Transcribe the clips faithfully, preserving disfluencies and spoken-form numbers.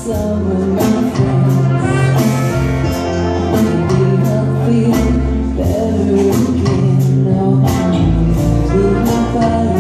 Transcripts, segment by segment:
some of my friends. Maybe I'll feel better again. No, I'm fire.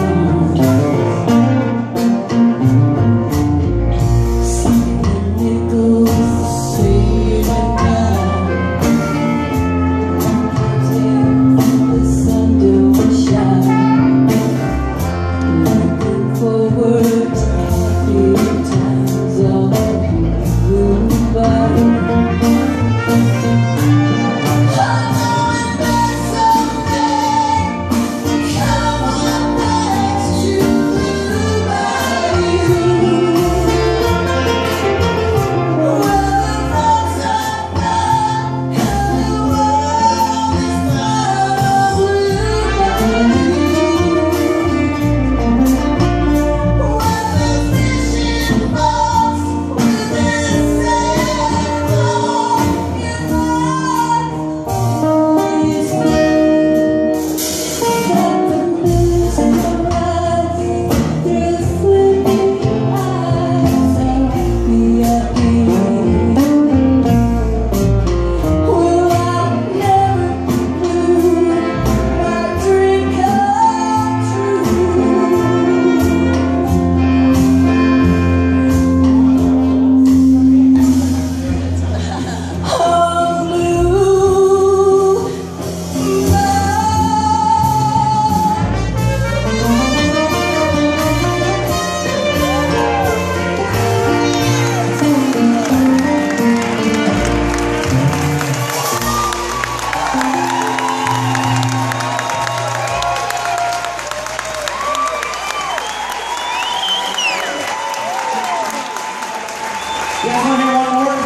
You guys want to hear one more?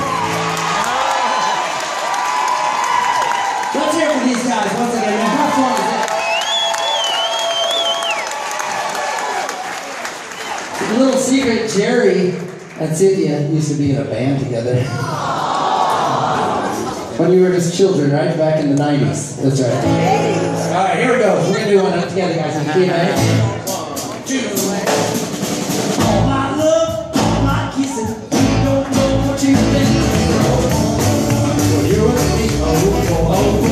Let's hear it for these guys once again. Now, how fun is it? A little secret, Jerry and Cynthia used to be in a band together. When you were just children, right? Back in the nineties. That's right. Alright, here we go. We're going to do one together, guys. In key, right? One, two, all my love, all my kissing. You don't know what you've been through. You and me, oh, oh, oh,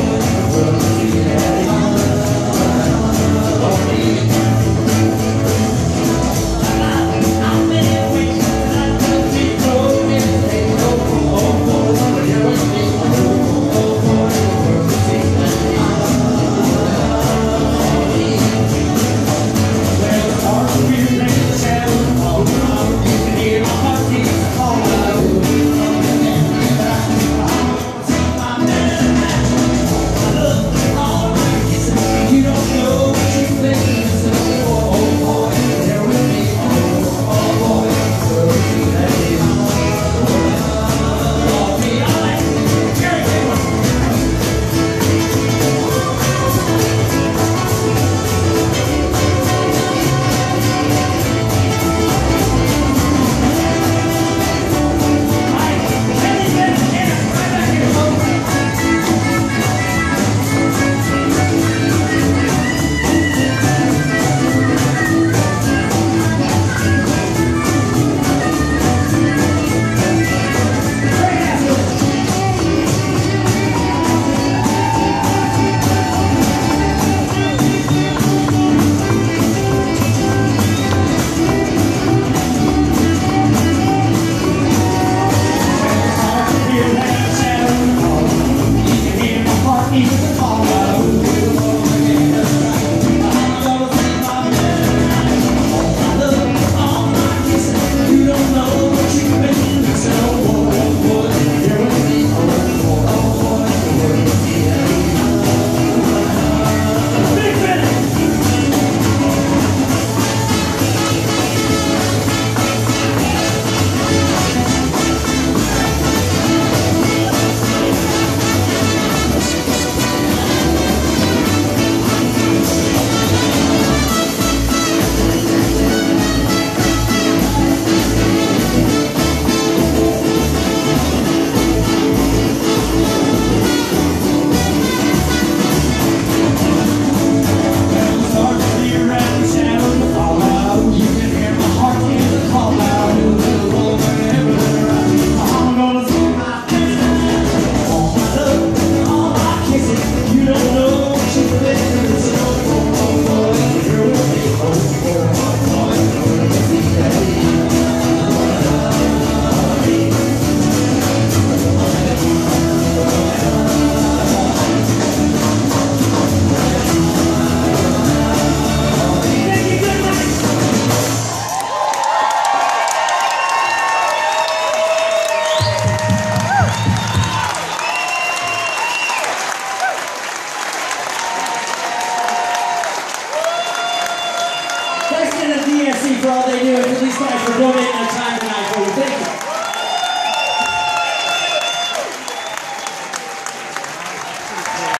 D E S C for all they do, and to these guys for donating their time tonight for you. Thank you.